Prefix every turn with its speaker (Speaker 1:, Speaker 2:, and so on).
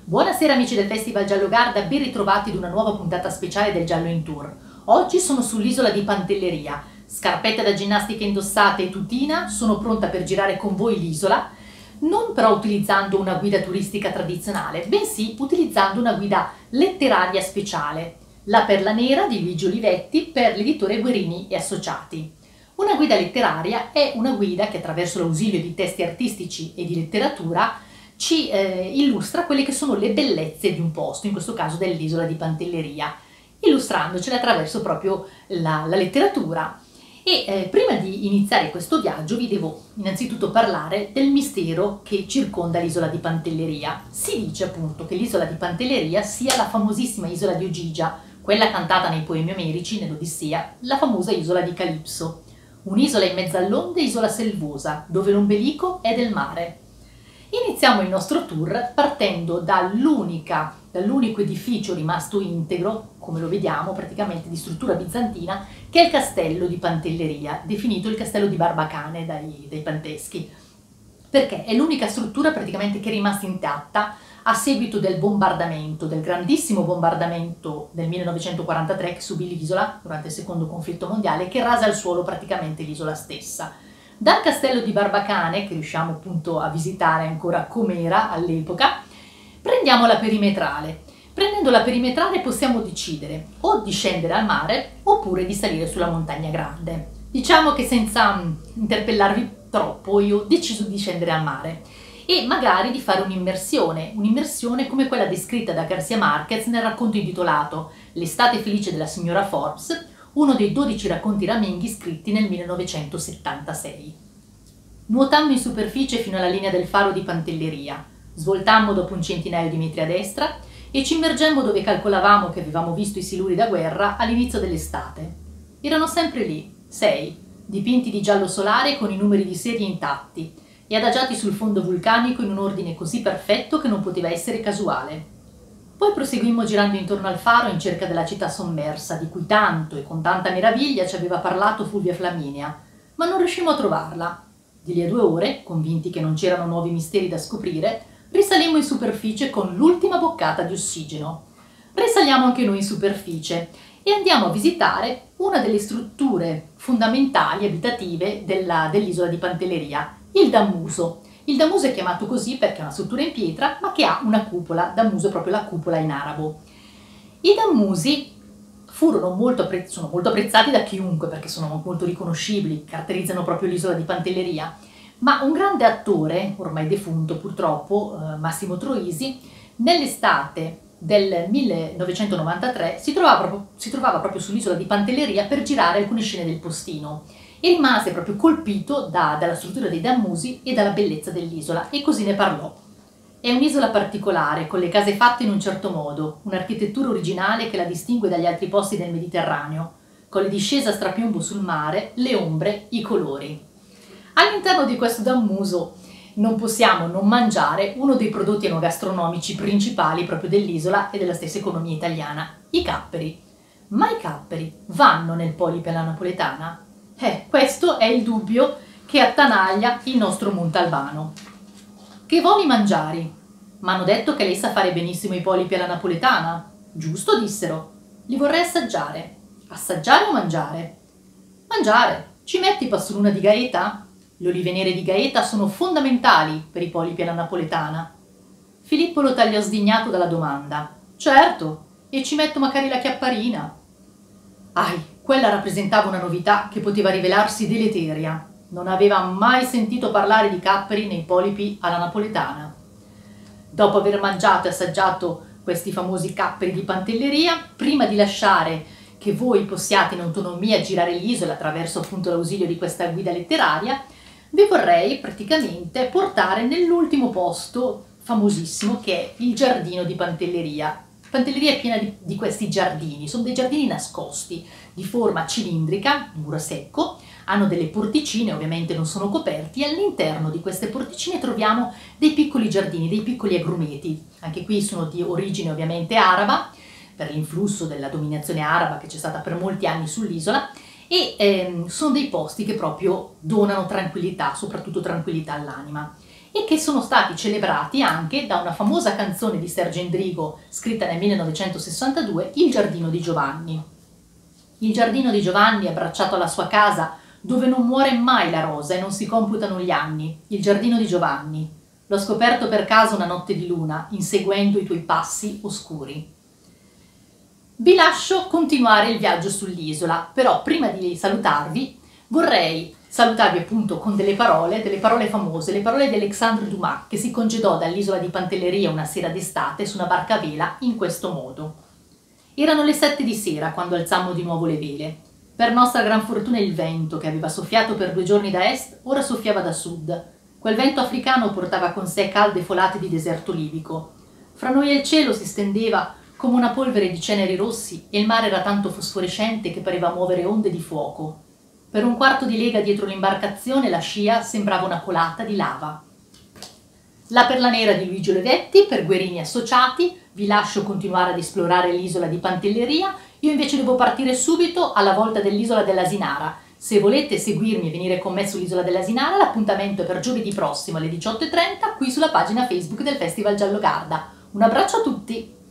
Speaker 1: Buonasera amici del Festival Giallo Garda, ben ritrovati ad una nuova puntata speciale del Giallo in Tour. Oggi sono sull'isola di Pantelleria, scarpette da ginnastica indossate e tutina, sono pronta per girare con voi l'isola, non però utilizzando una guida turistica tradizionale, bensì utilizzando una guida letteraria speciale, La Perla Nera di Luigi Olivetti per l'editore Guerini e Associati. Una guida letteraria è una guida che attraverso l'ausilio di testi artistici e di letteratura ci illustra quelle che sono le bellezze di un posto, in questo caso dell'isola di Pantelleria, illustrandocele attraverso proprio la letteratura. E prima di iniziare questo viaggio vi devo innanzitutto parlare del mistero che circonda l'isola di Pantelleria. Si dice appunto che l'isola di Pantelleria sia la famosissima isola di Ogygia, quella cantata nei poemi omerici, nell'Odissea, la famosa isola di Calipso. Un'isola in mezzo all'onde, isola selvosa, dove l'ombelico è del mare. Iniziamo il nostro tour partendo dall'unico edificio rimasto integro, come lo vediamo, praticamente di struttura bizantina, che è il castello di Pantelleria, definito il castello di Barbacane dai Panteschi, perché è l'unica struttura praticamente che è rimasta intatta a seguito del bombardamento, del grandissimo bombardamento del 1943 che subì l'isola durante il secondo conflitto mondiale, che rasa al suolo praticamente l'isola stessa. Dal castello di Barbacane, che riusciamo appunto a visitare ancora com'era all'epoca, prendiamo la perimetrale. Prendendo la perimetrale possiamo decidere o di scendere al mare oppure di salire sulla montagna grande. Diciamo che senza interpellarvi troppo io ho deciso di scendere al mare e magari di fare un'immersione come quella descritta da García Márquez nel racconto intitolato L'estate felice della signora Forbes, uno dei 12 racconti raminghi scritti nel 1976. Nuotammo in superficie fino alla linea del faro di Pantelleria, svoltammo dopo un centinaio di metri a destra e ci immergemmo dove calcolavamo che avevamo visto i siluri da guerra all'inizio dell'estate. Erano sempre lì, 6, dipinti di giallo solare con i numeri di serie intatti e adagiati sul fondo vulcanico in un ordine così perfetto che non poteva essere casuale. Poi proseguimmo girando intorno al faro in cerca della città sommersa, di cui tanto e con tanta meraviglia ci aveva parlato Fulvia Flaminia, ma non riuscimmo a trovarla. Di lì a 2 ore, convinti che non c'erano nuovi misteri da scoprire, risalimmo in superficie con l'ultima boccata di ossigeno. Risaliamo anche noi in superficie e andiamo a visitare una delle strutture fondamentali abitative dell'isola di Pantelleria, il Dammuso. Il Dammuso è chiamato così perché è una struttura in pietra ma che ha una cupola. Dammuso è proprio la cupola in arabo. I Dammusi sono molto apprezzati da chiunque perché sono molto riconoscibili, caratterizzano proprio l'isola di Pantelleria, ma un grande attore, ormai defunto purtroppo, Massimo Troisi, nell'estate del 1993 si trovava proprio sull'isola di Pantelleria per girare alcune scene del postino e rimase proprio colpito dalla struttura dei Dammusi e dalla bellezza dell'isola e così ne parlò. È un'isola particolare, con le case fatte in un certo modo, un'architettura originale che la distingue dagli altri posti del Mediterraneo, con le discese a strapiombo sul mare, le ombre, i colori. All'interno di questo Dammuso non possiamo non mangiare uno dei prodotti enogastronomici principali proprio dell'isola e della stessa economia italiana, i capperi. Ma i capperi vanno nel polipe alla napoletana? Questo è il dubbio che attanaglia il nostro Montalbano. Che voli mangiari? M'hanno detto che lei sa fare benissimo i polipi alla napoletana. Giusto, dissero. Li vorrei assaggiare. Assaggiare o mangiare? Mangiare. Ci metti passoluna di Gaeta? Le olive nere di Gaeta sono fondamentali per i polipi alla napoletana. Filippo lo tagliò sdignato dalla domanda. Certo, e ci metto magari la chiapparina. Quella rappresentava una novità che poteva rivelarsi deleteria. Non aveva mai sentito parlare di capperi nei polipi alla napoletana. Dopo aver mangiato e assaggiato questi famosi capperi di Pantelleria, prima di lasciare che voi possiate in autonomia girare l'isola attraverso appunto l'ausilio di questa guida letteraria, vi vorrei praticamente portare nell'ultimo posto famosissimo che è il giardino di Pantelleria. Pantelleria è piena di questi giardini, sono dei giardini nascosti, di forma cilindrica, muro secco, hanno delle porticine, ovviamente non sono coperti, e all'interno di queste porticine troviamo dei piccoli giardini, dei piccoli agrumeti. Anche qui sono di origine ovviamente araba, per l'influsso della dominazione araba che c'è stata per molti anni sull'isola, e sono dei posti che proprio donano tranquillità, soprattutto tranquillità all'anima. e che sono stati celebrati anche da una famosa canzone di Sergio Endrigo scritta nel 1962, Il giardino di Giovanni. Il giardino di Giovanni, abbracciato alla sua casa, dove non muore mai la rosa e non si computano gli anni. Il giardino di Giovanni. L'ho scoperto per caso una notte di luna, inseguendo i tuoi passi oscuri. Vi lascio continuare il viaggio sull'isola, però prima di salutarvi vorrei salutarvi appunto con delle parole famose, le parole di Alexandre Dumas, che si congedò dall'isola di Pantelleria una sera d'estate su una barca a vela in questo modo. Erano le 7 di sera quando alzammo di nuovo le vele. Per nostra gran fortuna il vento, che aveva soffiato per 2 giorni da est, ora soffiava da sud. Quel vento africano portava con sé calde folate di deserto libico. Fra noi e il cielo si stendeva come una polvere di ceneri rossi e il mare era tanto fosforescente che pareva muovere onde di fuoco. Per un quarto di lega dietro l'imbarcazione la scia sembrava una colata di lava. La perla nera di Luigi Olevetti per Guerini Associati. Vi lascio continuare ad esplorare l'isola di Pantelleria. Io invece devo partire subito alla volta dell'isola dell'Asinara. Se volete seguirmi e venire con me sull'isola dell'Asinara, l'appuntamento è per giovedì prossimo alle 18:30 qui sulla pagina Facebook del Festival Giallo Garda. Un abbraccio a tutti!